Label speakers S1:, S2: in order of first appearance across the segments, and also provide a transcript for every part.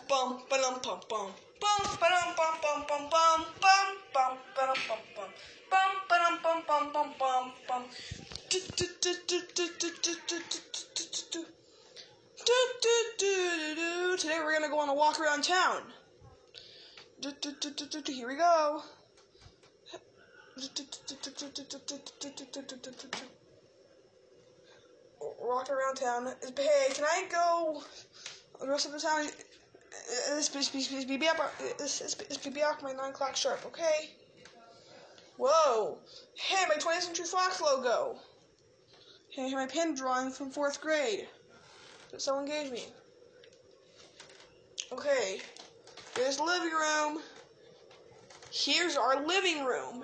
S1: bum ba-dum bum bum bum ba-dum bum bum bum bum bum bum ba-dum bum bum bum ba-dum bum bum bum bum bum. Today we're gonna go on a walk around town. Here we go. Walk around town. Hey, can I go the rest of the town? This be up my 9 o'clock sharp, okay? Whoa. Hey, my 20th Century Fox logo. Hey, my pen drawing from 4th grade that someone gave me. Okay. Here's the living room. Here's our living room.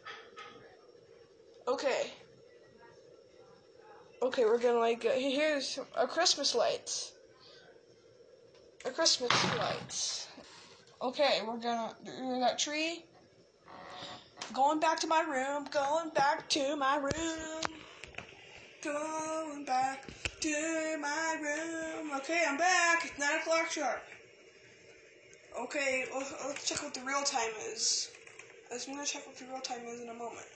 S1: Okay. Okay, we're gonna here's our Christmas lights. Our Christmas lights. Okay, we're gonna do that tree. Going back to my room. Going back to my room. Going back to my room. Okay, I'm back. It's 9 o'clock sharp. Okay, let's check what the real time is. I'm gonna check what the real time is in a moment.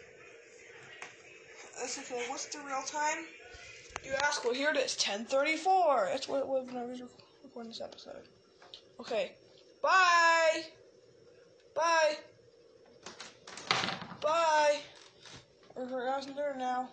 S1: Okay, what's the real time? You ask, well, here it is, 10:34. That's what when I was recording this episode. Okay, bye. Bye. Bye. We're out there now.